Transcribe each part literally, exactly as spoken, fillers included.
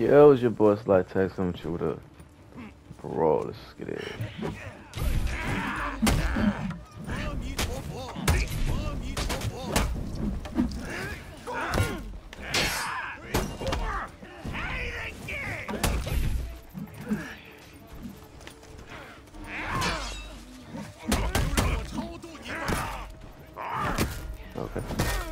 Yo, it's your boy Sly Text coming to you with a brawl. Let's get it. Okay.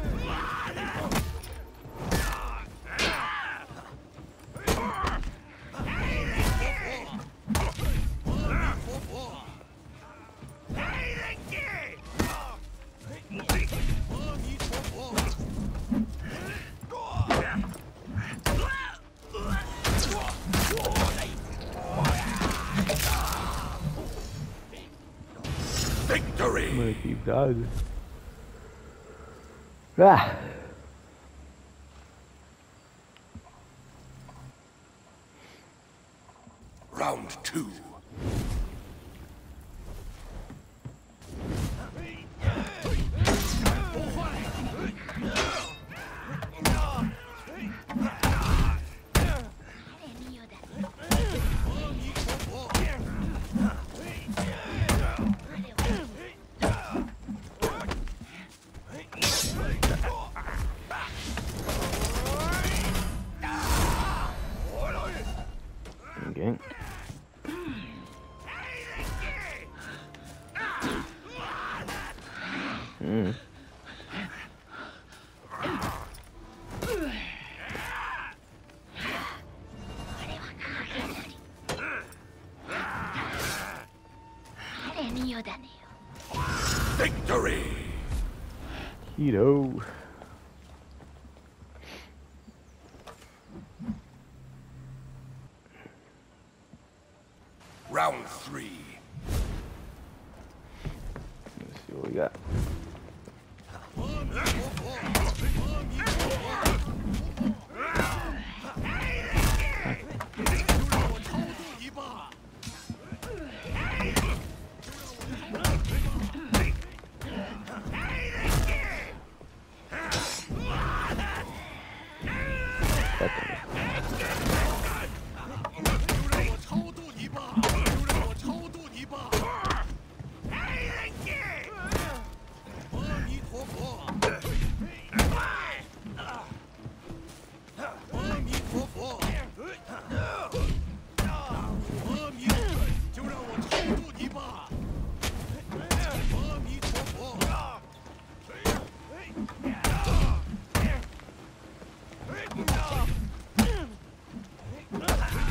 Victory! I'm gonna keep dodging. Ah! Round two. Okay. Mm. Victory! Keto. Round three. Let's see what we got.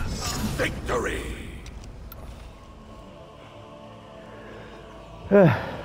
Victory! Ah.